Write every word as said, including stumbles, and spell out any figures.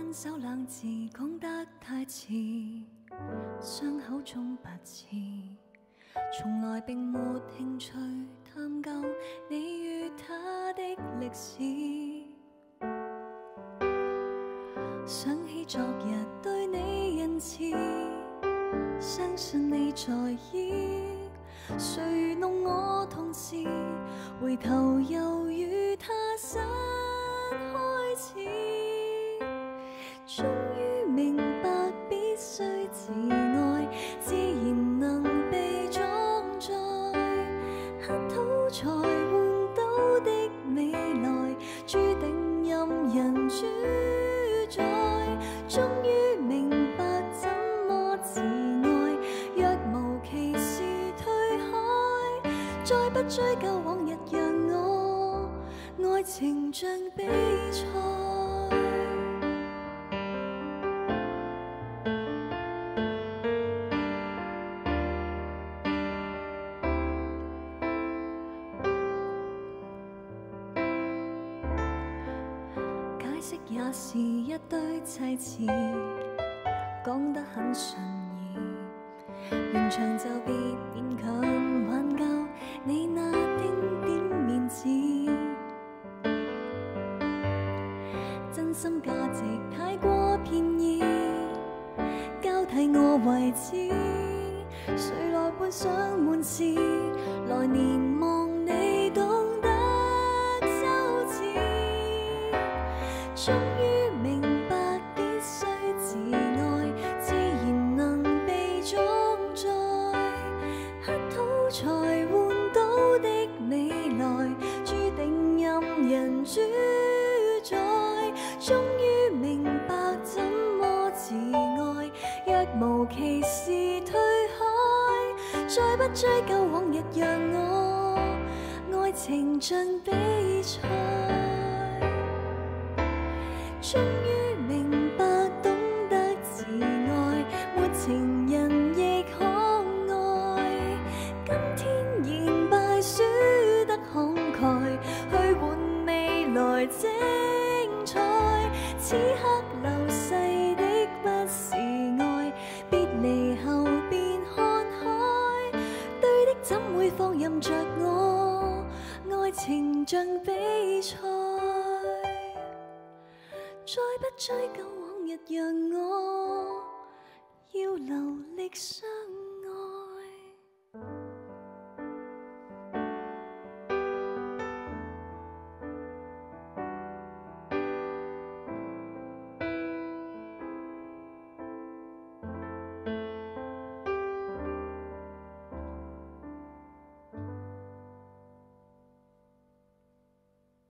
分手兩字講得太遲，傷口中拔刺，從來並沒興趣探究你與他的歷史。想起昨日對你仁慈，相信你在意，誰弄我同時，回頭又與他新開始。終於明白必須自愛，自然能被裝載，乞討才換到的未來，注定任人主宰。終於明白怎麼自愛，若無其事退開，再不追究往日，讓我愛情像比賽。也是一堆砌詞，講得很順意，完場就別勉強挽救你那丁點面子。真心價值太過便宜，交替我為止，誰來換上門匙，來年望你懂得羞恥。終於明白必須自愛，自然能被裝載，乞討才換到的未來，注定任人主宰。終於明白怎麼自愛，若無其事退開，再不追究往日，讓我愛情像比賽。終於明白懂得自愛，沒情人亦可愛。今天仍敗輸得慷慨，去換未來精彩。此刻流逝的不是愛，別離後便看開。對的怎會放任着我，愛情像比賽。再不追究往日，讓我要流力傷。